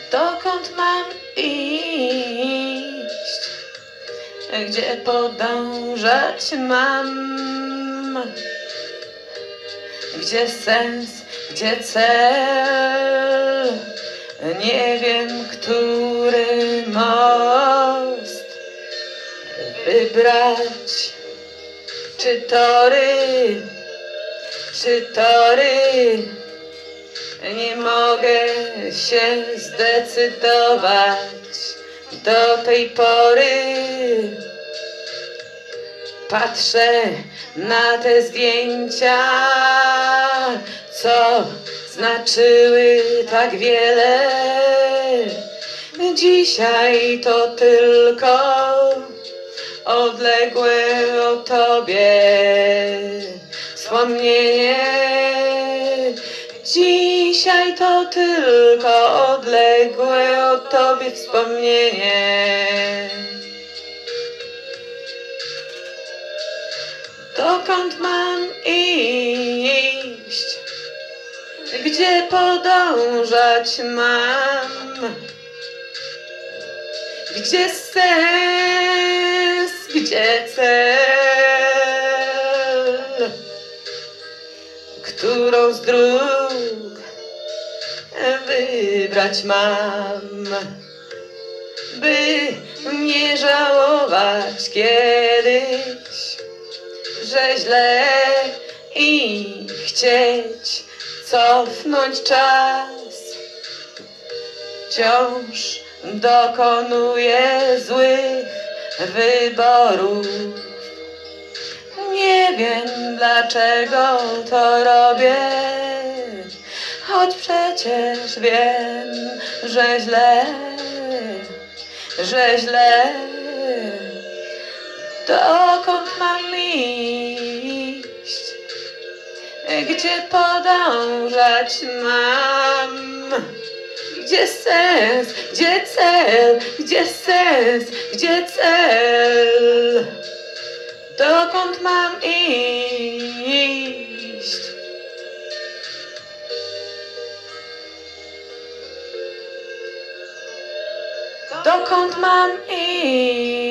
Dokąd mam iść? Gdzie podążać mam? Gdzie sens, gdzie cel? Nie wiem, który most wybrać. Czy tory, czy tory? Nie mogę się zdecydować do tej pory. Patrzę na te zdjęcia, co znaczyły tak wiele. Dzisiaj to tylko odległe od Tobie wspomnienie. Dzisiaj to tylko odległe od Tobie wspomnienie. Dokąd mam iść? Gdzie podążać mam? Gdzie sens, gdzie cel? Którą z dróg wybrać mam, by nie żałować kiedyś, że źle i chcieć cofnąć czas. Wciąż dokonuję złych wyborów. Nie wiem, dlaczego to robię, choć przecież wiem, że źle, że źle. Dokąd mam iść? Gdzie podążać mam? Gdzie sens, gdzie cel, gdzie sens, gdzie cel? Dokąd mam iść? Dokąd mam iść?